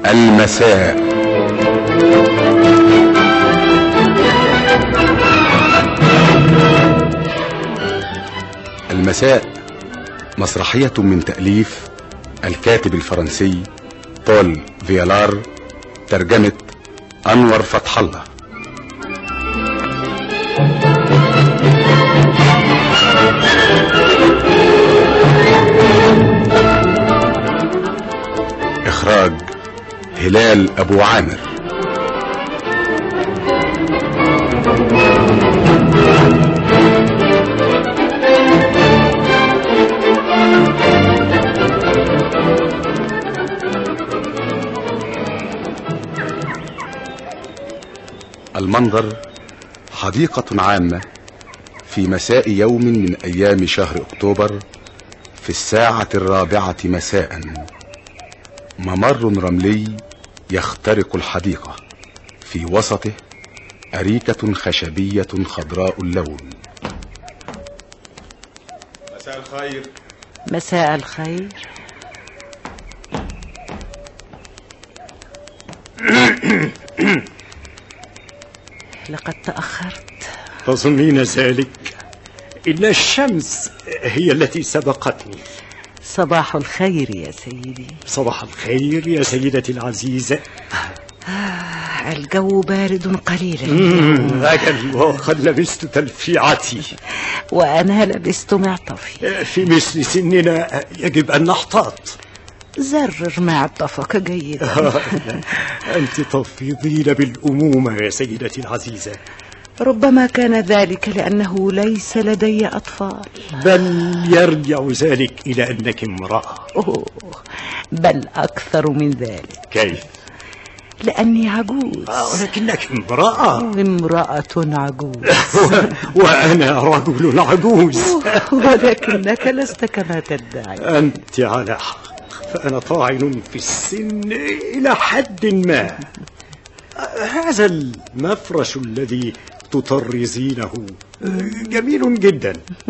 المساء. المساء مسرحية من تأليف الكاتب الفرنسي بول فيالار، ترجمة أنور فتح الله. إخراج هلال أبو عامر. المنظر حديقة عامة في مساء يوم من أيام شهر أكتوبر في الساعة 4 مساء. ممر رملي يخترق الحديقة، في وسطه أريكة خشبية خضراء اللون. مساء الخير. مساء الخير. لقد تأخرت. تظنين ذلك؟ إن الشمس هي التي سبقتني. صباح الخير يا سيدي. صباح الخير يا سيدتي العزيزة. الجو بارد قليلا. أجل، وقد لبست تلفيعتي. وأنا لبست معطفي. في مثل سننا يجب أن نحتاط. زرر معطفك جيدا. أنت تفيضين بالأمومة يا سيدتي العزيزة. ربما كان ذلك لأنه ليس لدي أطفال، بل يرجع ذلك إلى أنك امرأة. بل أكثر من ذلك. كيف؟ لأني عجوز. ولكنك امرأة. امرأة عجوز. وأنا رجل عجوز. ولكنك لست كما تدعي. أنت على حق، فأنا طاعن في السن إلى حد ما. هذا المفرش الذي تطرزينه جميل جدا.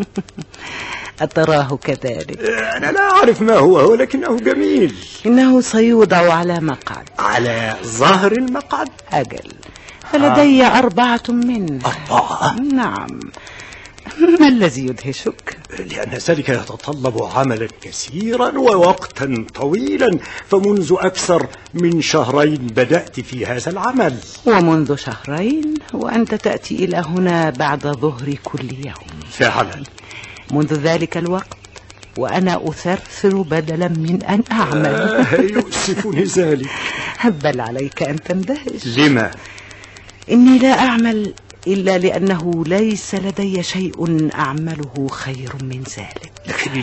أتراه كذلك؟ أنا لا أعرف ما هو، ولكنه جميل. إنه سيوضع على مقعد. على ظهر المقعد؟ أجل، فلدي 4 منه. 4؟ نعم. ما الذي يدهشك؟ لأن ذلك يتطلب عملا كثيرا ووقتا طويلا، فمنذ أكثر من 2 شهر بدأت في هذا العمل. ومنذ 2 شهر وأنت تأتي إلى هنا بعد ظهر كل يوم. فعلا. منذ ذلك الوقت وأنا أثرثر بدلا من أن أعمل. يؤسفني ذلك. بل عليك أن تندهش. لما؟ إني لا أعمل إلا لأنه ليس لدي شيء أعمله خير من ذلك. لكن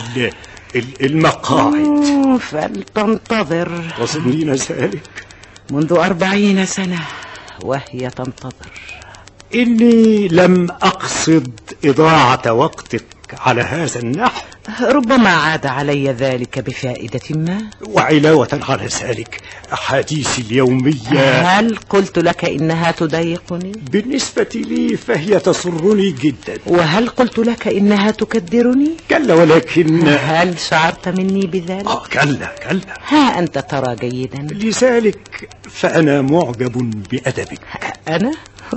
المقاعد. فلتنتظر. تظنين ذلك؟ منذ 40 سنة وهي تنتظر. إني لم أقصد إضاعة وقتك على هذا النحو. ربما عاد علي ذلك بفائدة ما. وعلاوة على ذلك أحاديثي اليومية. هل قلت لك إنها تضايقني؟ بالنسبة لي فهي تسرني جدا. وهل قلت لك إنها تكدرني؟ كلا، ولكن هل شعرت مني بذلك؟ كلا. ها أنت ترى جيدا. لذلك فأنا معجب بأدبك. أنا؟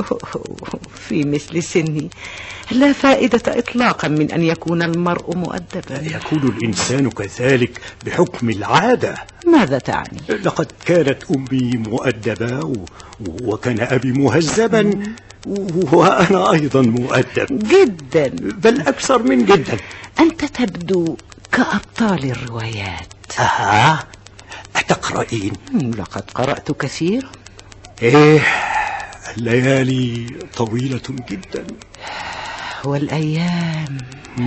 في مثل سني لا فائدة إطلاقا من أن يكون المرء مؤدبا. يكون الإنسان كذلك بحكم العادة. ماذا تعني؟ لقد كانت أمي مؤدبة وكان أبي مهذبا، وأنا أيضا مؤدب جدا، بل أكثر من جدا. أنت تبدو كأبطال الروايات. أتقرأين؟ لقد قرأت كثير. الليالي طويلة جدا والأيام.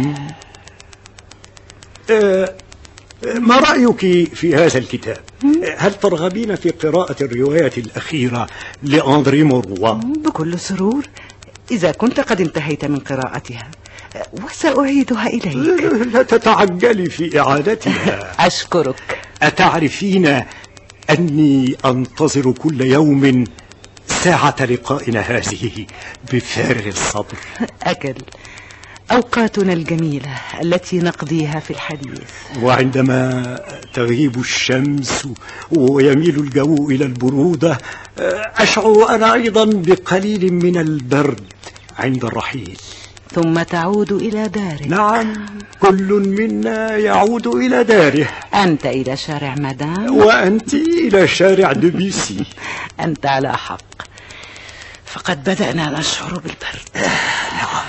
ما رأيك في هذا الكتاب؟ هل ترغبين في قراءة الرواية الأخيرة لأندري موروا؟ بكل سرور، إذا كنت قد انتهيت من قراءتها، وسأعيدها إليك. لا تتعجلي في إعادتها. أشكرك. أتعرفين أني أنتظر كل يوم ساعة لقائنا هذه بفارغ الصبر. أجل، أوقاتنا الجميلة التي نقضيها في الحديث. وعندما تغيب الشمس ويميل الجو إلى البرودة أشعر أنا أيضا بقليل من البرد عند الرحيل. ثم تعود إلى دارك. نعم، كل منا يعود إلى داره. أنت إلى شارع مدام، وأنت إلى شارع دبيسي. أنت على حق، فقد بدأنا نشعر بالبرد. نعم،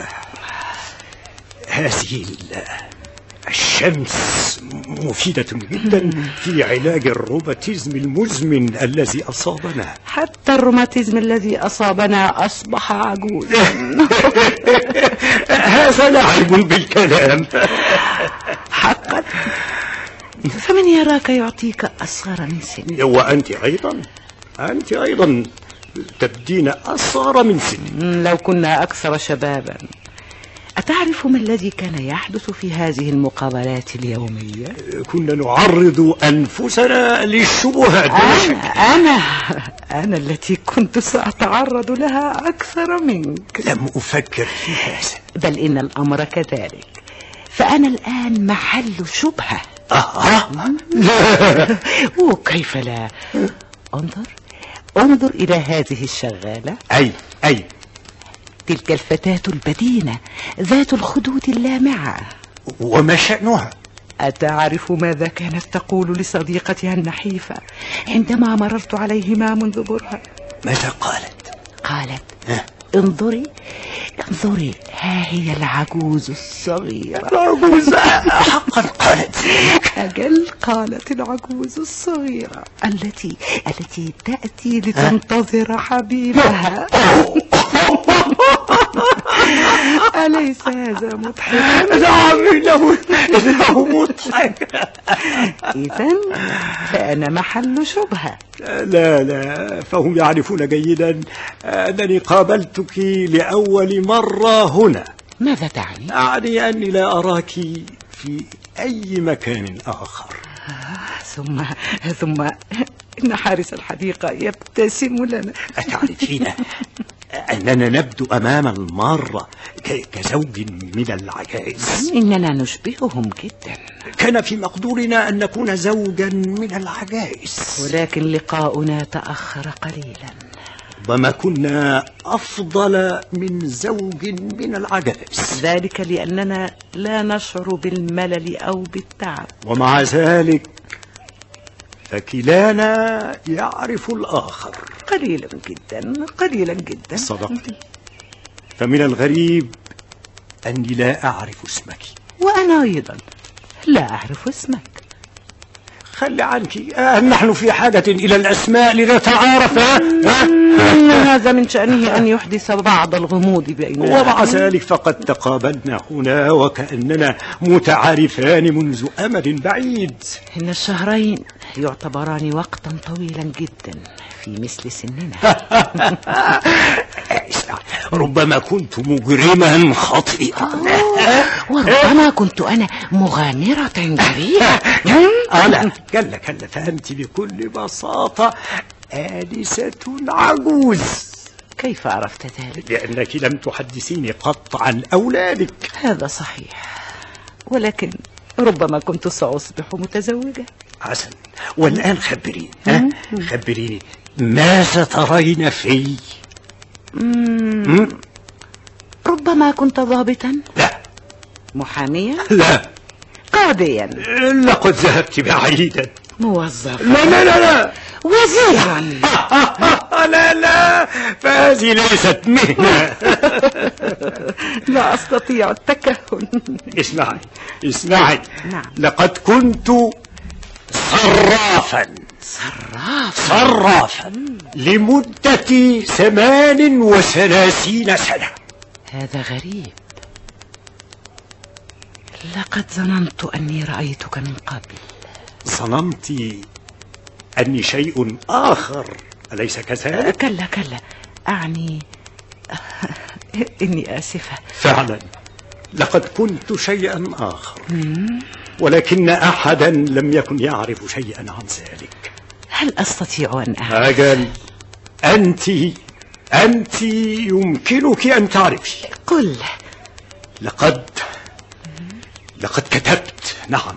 هذه الشمس مفيدة جدا في علاج الروماتيزم المزمن الذي أصابنا. حتى الروماتيزم الذي أصابنا أصبح عجوزا. هذا لعب بالكلام. حقا، فمن يراك يعطيك أصغر من سنك. وأنت أيضا تبدين أصغر من سنك. لو كنا أكثر شبابا. أتعرف ما الذي كان يحدث في هذه المقابلات اليومية؟ كنا نعرض أنفسنا للشبهات. أنا التي كنت سأتعرض لها أكثر منك. لم أفكر في هذا. بل إن الأمر كذلك، فأنا الآن محل شبهة. وكيف لا؟ انظر إلى هذه الشغالة. أي تلك الفتاة البدينة ذات الخدود اللامعة. وما شأنها؟ أتعرف ماذا كانت تقول لصديقتها النحيفة عندما مررت عليهما منذ برهة؟ ماذا قالت؟ انظري، ها هي العجوز الصغيرة. العجوز؟ حقا قالت؟ أجل، قالت العجوز الصغيرة التي تأتي لتنتظر حبيبها. أليس هذا مضحك؟ نعم، إنه مضحك. إذن فأنا محل شبهة. لا، فهم يعرفون جيدا أنني قابلتك لأول مرة هنا. ماذا تعني؟ أعني أني لا أراك في أي مكان آخر. ثم إن حارس الحديقة يبتسم لنا. أتعرفين أننا نبدو أمام المارة كزوج من العجائز. إننا نشبههم جدا. كان في مقدورنا أن نكون زوجا من العجائز، ولكن لقاؤنا تأخر قليلا. ربما كنا أفضل من زوج من العجائز، ذلك لأننا لا نشعر بالملل أو بالتعب. ومع ذلك فكلانا يعرف الآخر. قليلا جدا. صدقت. فمن الغريب أني لا أعرف اسمك. وأنا أيضا لا أعرف اسمك. خلي عنك، نحن في حاجة إلى الأسماء لنتعارف. هذا من شأنه أن يحدث بعض الغموض بيننا. ومع ذلك فقد تقابلنا هنا وكأننا متعارفان منذ أمد بعيد. إن الشهرين يعتبران وقتا طويلا جدا في مثل سننا. ربما كنت مجرما خطيئا، وربما كنت أنا مغامرة جريئة. لا، كلا فأنت بكل بساطة آنسة عجوز. كيف عرفت ذلك؟ لأنك لم تحدثيني قط عن أولادك. هذا صحيح، ولكن ربما كنت سأصبح متزوجة. حسن، والآن خبريني ماذا ترين في؟ ربما كنت ضابطا. لا. محاميا. لا. قاضيا. لقد ذهبت بعيدا. موظفا. لا. وزيرا. لا، فهذه ليست مهنة. لا أستطيع التكهن. اسمعي. نعم. لقد كنت صرافا لمدة 38 سنة. هذا غريب. لقد ظننت أني رأيتك من قبل. ظننت أني شيء آخر، أليس كذلك؟ كلا أعني إني آسفة. فعلا لقد كنت شيئا آخر، ولكن أحدا لم يكن يعرف شيئا عن ذلك. هل أستطيع أن أعرف؟ أجل، أنت يمكنك أن تعرفي. قل، لقد كتبت، نعم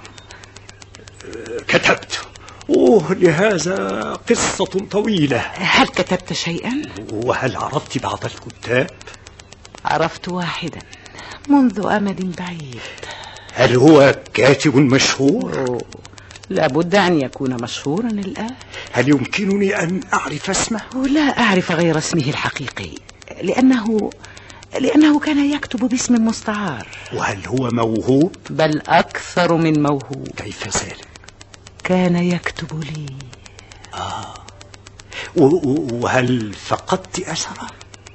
كتبت. لهذا قصة طويلة. هل كتبت شيئا؟ وهل عرفت بعض الكتاب؟ عرفت واحدا منذ أمد بعيد. هل هو كاتب مشهور؟ لا بد أن يكون مشهورا الآن. هل يمكنني أن أعرف اسمه؟ لا أعرف غير اسمه الحقيقي، لأنه كان يكتب باسم مستعار. وهل هو موهوب؟ بل أكثر من موهوب. كيف ذلك؟ كان يكتب لي. وهل فقدت أثره؟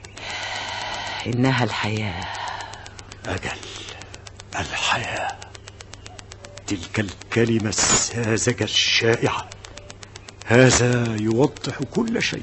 إنها الحياة. أجل، الحياة، تلك الكلمة الساذجة الشائعة. هذا يوضح كل شيء.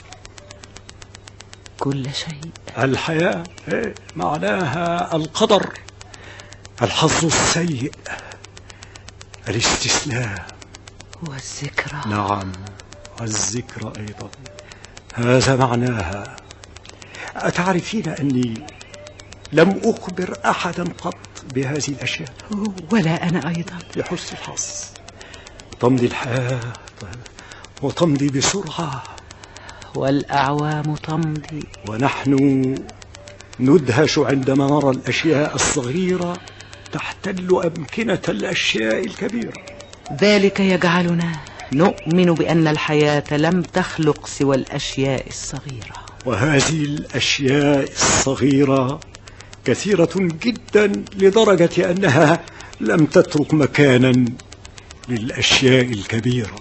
كل شيء. الحياة معناها القدر، الحظ السيء، الاستسلام والذكرى. نعم، الذكرى أيضا، هذا معناها. أتعرفين أني لم أخبر أحدا قط بهذه الأشياء؟ ولا أنا أيضا. لحسن الحظ تمضي الحياة وتمضي بسرعة، والأعوام تمضي، ونحن ندهش عندما نرى الأشياء الصغيرة تحتل أمكنة الأشياء الكبيرة. ذلك يجعلنا نؤمن بأن الحياة لم تخلق سوى الأشياء الصغيرة، وهذه الأشياء الصغيرة كثيرة جدا لدرجة أنها لم تترك مكانا للأشياء الكبيرة.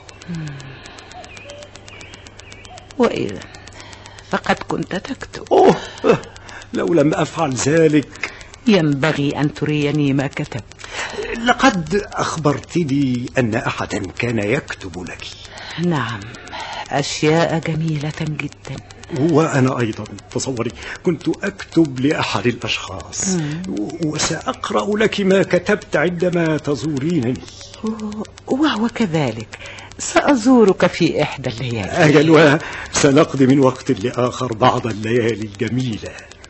وإذا فقد كنت تكتب. لو لم أفعل ذلك ينبغي أن تريني ما كتبت. لقد أخبرتني أن أحدا كان يكتب لك. نعم، أشياء جميلة جدا. وأنا أيضا تصوري كنت أكتب لأحد الأشخاص، وسأقرأ لك ما كتبت عندما تزورينني. وهو كذلك سأزورك في إحدى الليالي. أجل، وسنقضي من وقت لآخر بعض الليالي الجميلة.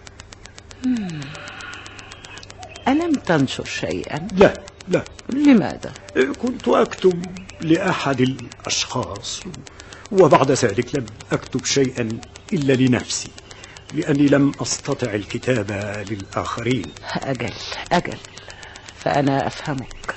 ألم تنشر شيئا؟ لا. لماذا؟ كنت أكتب لأحد الأشخاص، وبعد ذلك لم أكتب شيئا إلا لنفسي، لأني لم أستطع الكتابة للآخرين. أجل، فأنا أفهمك.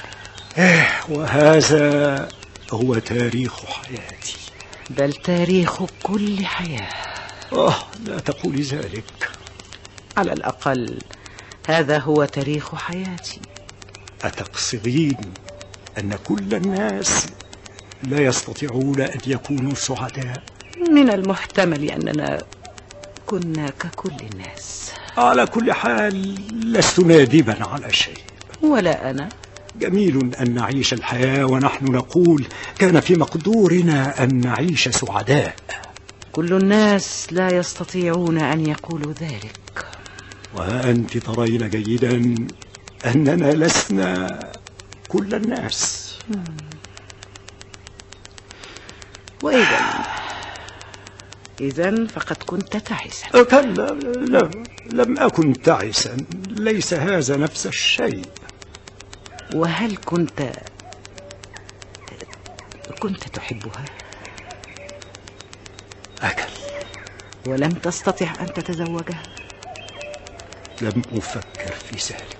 وهذا هو تاريخ حياتي. بل تاريخ كل حياة. لا تقولي ذلك. على الأقل هذا هو تاريخ حياتي. أتقصدين أن كل الناس لا يستطيعون أن يكونوا سعداء؟ من المحتمل أننا كنا ككل الناس. على كل حال لست نادما على شيء. ولا أنا. جميل أن نعيش الحياة ونحن نقول كان في مقدورنا أن نعيش سعداء. كل الناس لا يستطيعون أن يقولوا ذلك. وأنت ترين جيدا أننا لسنا كل الناس. إذن فقد كنت تعسا. كلا، لم أكن تعسا، ليس هذا نفس الشيء. وهل كنت تحبها؟ أكل. ولم تستطع أن تتزوجها؟ لم أفكر في ذلك.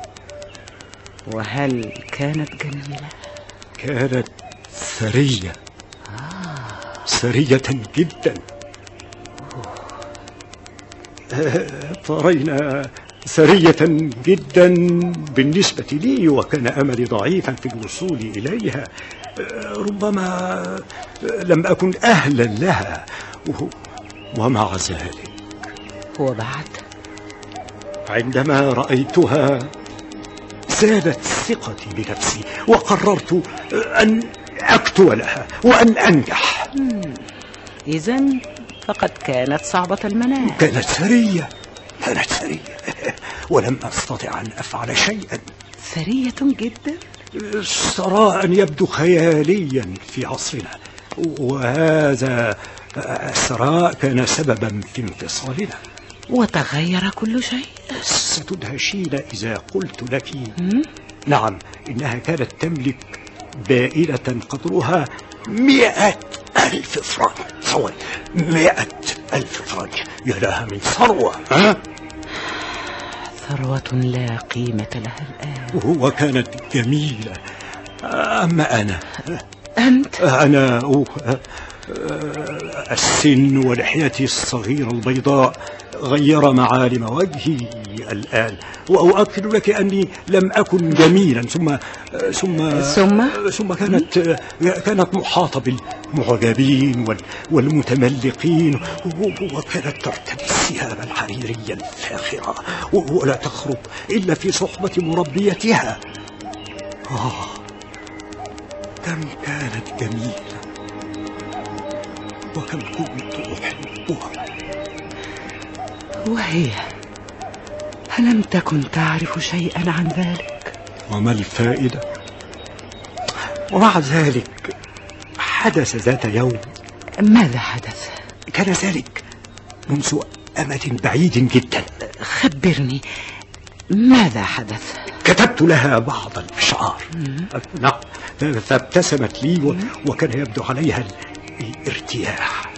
وهل كانت جميلة؟ كانت ثرية. ثرية جدا. ترين، ثرية جدا بالنسبة لي، وكان أملي ضعيفا في الوصول إليها. ربما لم أكن أهلا لها، ومع ذلك وبعد عندما رأيتها زادت ثقتي بنفسي، وقررت أن أكتب لها وأن أنجح. إذن فقد كانت صعبة المنال. كانت ثرية ولم أستطع أن أفعل شيئا. ثرية جدا. ثراء يبدو خياليا في عصرنا، وهذا الثراء كان سببا في انفصالنا. وتغير كل شيء. ستدهشين إذا قلت لك نعم، إنها كانت تملك بائلة قدرها 100,000 فرنك. تصور 100,000 فرنك، يا لها من ثروة. ثروة لا قيمة لها الآن. وكانت جميلة. أما أنا، أنت؟ أنا السن ولحيتي الصغيرة البيضاء غير معالم وجهي الآن، وأؤكد لك أني لم أكن جميلا. ثم كانت محاطة بالمعجبين والمتملقين، وكانت ترتدي الثياب الحريرية الفاخرة ولا تخرج إلا في صحبة مربيتها. كم كانت جميلة، وكم كنت أحبها. وهي ألم تكن تعرف شيئا عن ذلك؟ وما الفائدة؟ ومع ذلك حدث ذات يوم. ماذا حدث؟ كان ذلك منذ أمد بعيد جدا. خبرني، ماذا حدث؟ كتبت لها بعض الأشعار. نعم، فابتسمت لي وكان يبدو عليها الارتياح،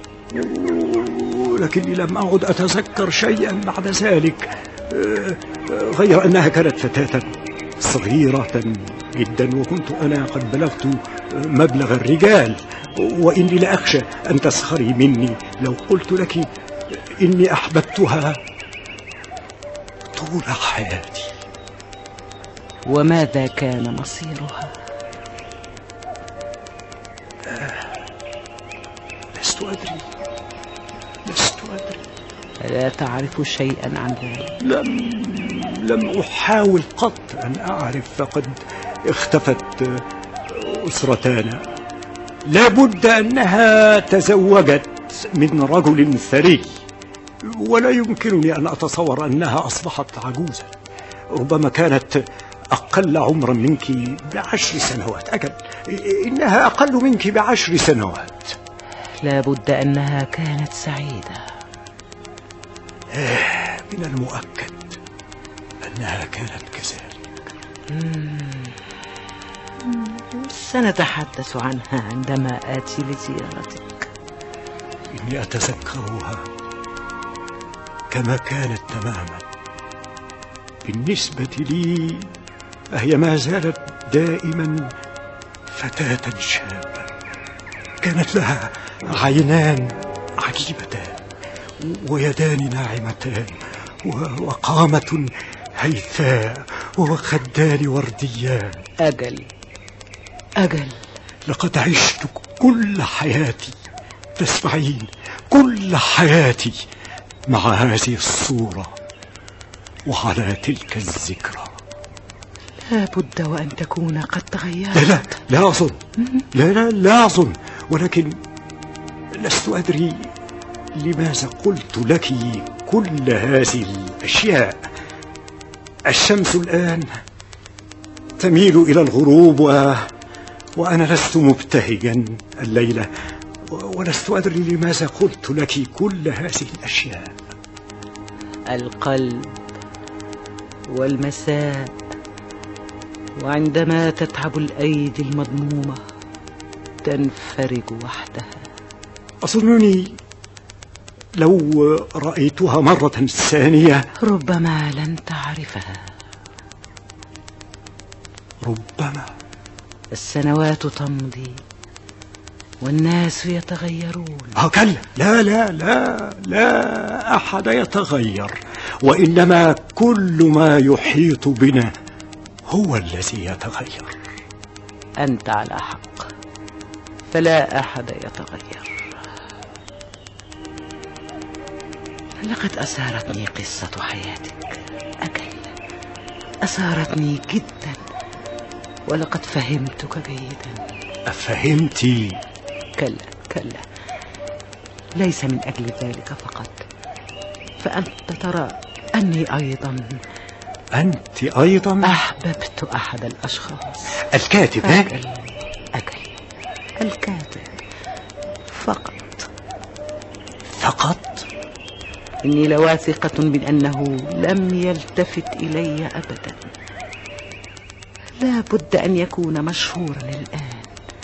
لكني لم أعد أتذكر شيئا بعد ذلك، غير أنها كانت فتاة صغيرة جدا، وكنت أنا قد بلغت مبلغ الرجال، وإني لأخشى أن تسخري مني لو قلت لك إني أحببتها طول حياتي. وماذا كان مصيرها؟ لست أدري. لا تعرف شيئا عن ذلك؟ لم أحاول قط أن أعرف، فقد اختفت أسرتانا. لابد أنها تزوجت من رجل ثري، ولا يمكنني أن أتصور أنها أصبحت عجوزا. ربما كانت أقل عمرا منك ب10 سنوات. أجل، إنها أقل منك ب10 سنوات. لابد أنها كانت سعيدة. من المؤكد أنها كانت كذلك. سنتحدث عنها عندما آتي لزيارتك. إني أتذكرها كما كانت تماما. بالنسبة لي فهي ما زالت دائما فتاة شابة. كانت لها عينان عجيبتان، ويدان ناعمتان، وقامة هيثاء، وخدان ورديان. أجل، لقد عشت كل حياتي، تسمعين، كل حياتي مع هذه الصورة وعلى تلك الذكرى. لابد وأن تكون قد تغيرت. لا أظن. لا أظن، ولكن لست أدري لماذا قلت لك كل هذه الأشياء. الشمس الآن تميل إلى الغروب، وأنا لست مبتهجا الليلة، ولست أدري لماذا قلت لك كل هذه الأشياء. القلب والمساء، وعندما تتعب الأيدي المضمومة تنفرج وحدها. أظنني لو رأيتها مرة ثانية ربما لن تعرفها. ربما. السنوات تمضي والناس يتغيرون. كلا، لا لا لا لا أحد يتغير، وإنما كل ما يحيط بنا هو الذي يتغير. أنت على حق، فلا أحد يتغير. لقد أثارتني قصة حياتك. أجل، أثارتني جدا، ولقد فهمتك جيدا. أفهمتي؟ كلا، ليس من أجل ذلك فقط، فأنت ترى أني أيضا. أنت أيضا؟ أحببت أحد الأشخاص. الكاتب؟ أجل، الكاتب فقط. إني لواثقة من أنه لم يلتفت إلي أبدا. لا بد أن يكون مشهورا الآن،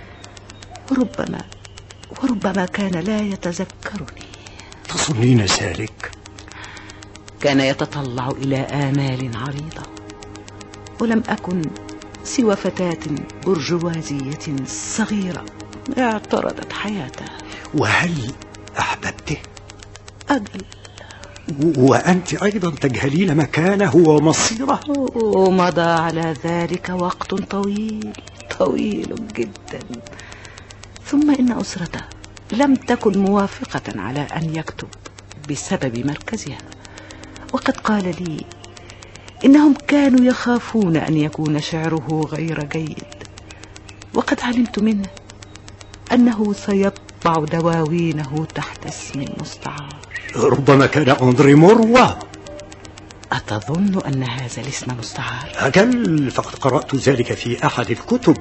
وربما كان لا يتذكرني. تظنين ذلك؟ كان يتطلع إلى آمال عريضة، ولم أكن سوى فتاة برجوازية صغيرة اعترضت حياته. وهل أحببته؟ أجل. وأنت أيضا تجهلين مكانه ومصيره؟ ومضى على ذلك وقت طويل جدا. ثم إن أسرته لم تكن موافقة على أن يكتب بسبب مركزها، وقد قال لي إنهم كانوا يخافون أن يكون شعره غير جيد، وقد علمت منه أنه سيطبع دواوينه تحت اسم مستعار. ربما كان أندري موروا. أتظن أن هذا الاسم مستعار؟ أجل، فقد قرأت ذلك في أحد الكتب.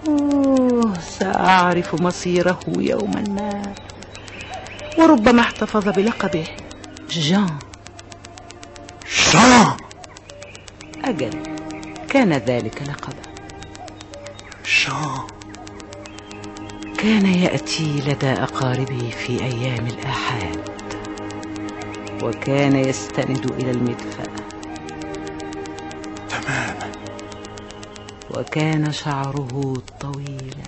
سأعرف مصيره يوما ما، وربما احتفظ بلقبه جان. أجل، كان ذلك لقبه. جان كان يأتي لدى أقاربه في أيام الآحاد، وكان يستند إلى المدفأ تماما، وكان شعره طويلا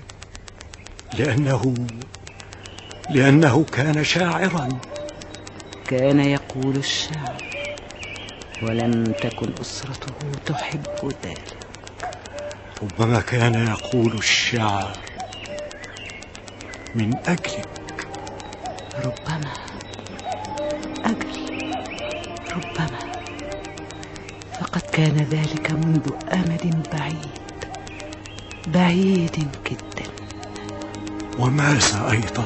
لأنه كان شاعرا. كان يقول الشعر، ولم تكن أسرته تحب ذلك. ربما كان يقول الشعر من أجلك. ربما. فقد كان ذلك منذ أمد بعيد جدا. وماذا أيضا؟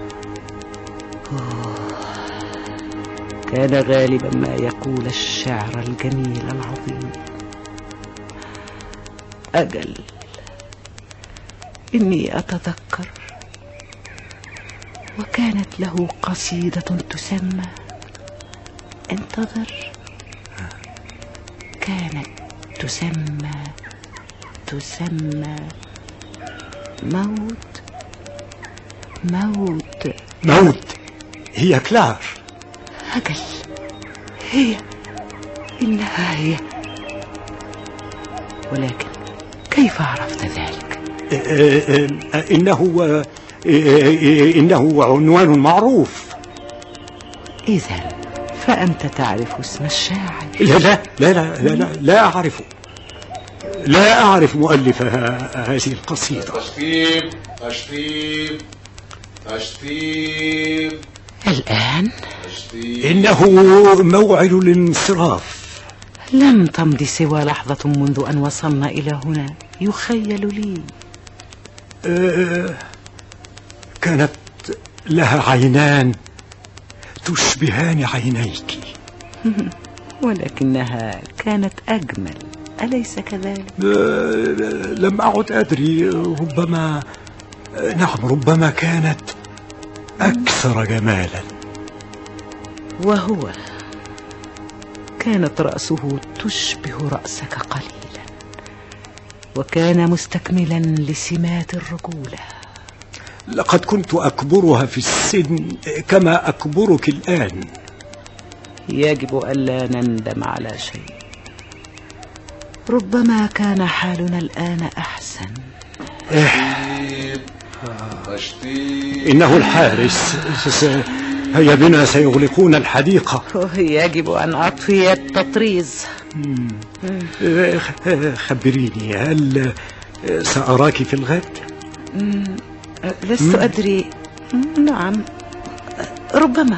كان غالبا ما يقول الشعر الجميل العظيم. أجل، إني أتذكر، وكانت له قصيدة تسمى، انتظر، كانت تسمى موت. هي كلار. أجل، إنها هي. ولكن كيف عرفت ذلك؟ إنه عنوان معروف. إذن فأنت تعرف اسم الشاعر؟ لا أعرف مؤلف هذه القصيدة. تشطيب. الآن؟ إنه موعد الانصراف. لم تمض سوى لحظة منذ أن وصلنا إلى هنا، يخيل لي. كانت لها عينان تشبهان عينيك. ولكنها كانت أجمل، أليس كذلك؟ لم أعد أدري، ربما كانت أكثر جمالا. وهو كانت رأسه تشبه رأسك قليلا، وكان مستكملا لسمات الرجولة. لقد كنت أكبرها في السن كما أكبرك الآن. يجب ألا نندم على شيء. ربما كان حالنا الآن أحسن. إنه الحارس. هيا بنا، سيغلقون الحديقة. يجب أن أطفي التطريز. خبريني، هل سأراك في الغد؟ لست أدري. نعم، ربما.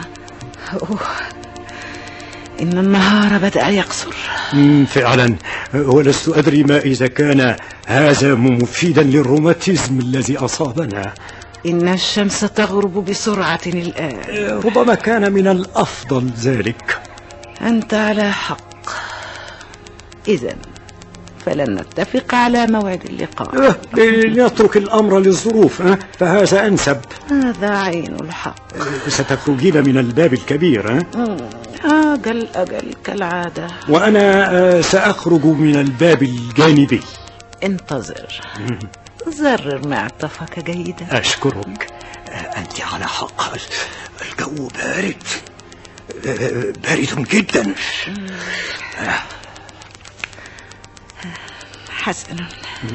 إن النهار بدأ يقصر فعلا، ولست أدري ما إذا كان هذا مفيدا للروماتيزم الذي أصابنا. إن الشمس تغرب بسرعة الآن. ربما كان من الأفضل ذلك. أنت على حق. إذن فلن نتفق على موعد اللقاء. نترك الأمر للظروف، فهذا أنسب. هذا عين الحق. ستخرجين من الباب الكبير. أجل كالعادة. وأنا سأخرج من الباب الجانبي. انتظر. زرر معطفك جيدا. أشكرك. أنت على حق. الجو بارد جدا. حسنا.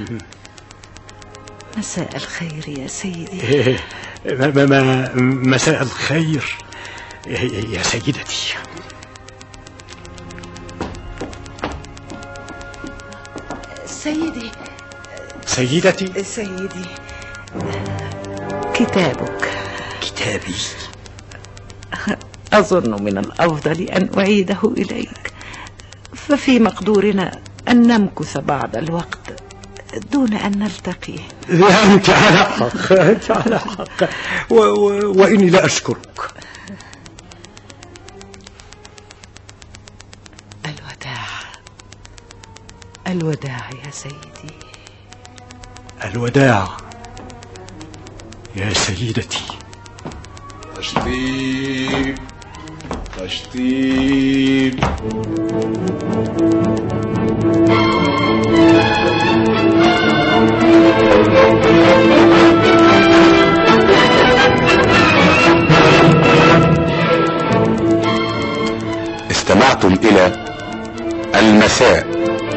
مساء الخير يا سيدي. مساء الخير يا سيدتي. سيدي. كتابك. كتابي؟ أظن من الأفضل أن أعيده إليك، ففي مقدورنا أن نمكث بعض الوقت دون أن نلتقي. أنت على حق. وإني لا أشكرك. الوداع يا سيدي. الوداع يا سيدتي. تشطيب. استمعتم إلى المساء.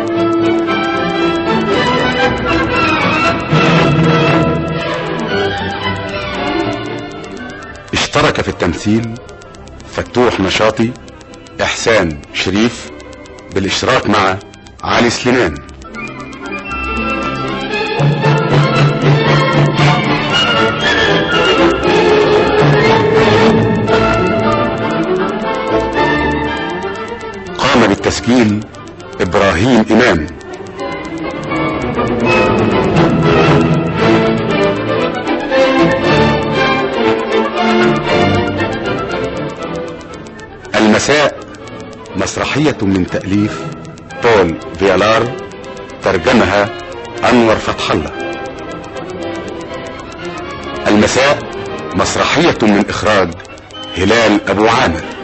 اشترك في التمثيل فتوح نشاطي، إحسان شريف، بالاشتراك مع علي سليمان. قام بالتسجيل إبراهيم إمام. المساء مسرحية من تأليف بول فيالار، ترجمها أنور فتح الله. المساء مسرحية من إخراج هلال أبو عامر.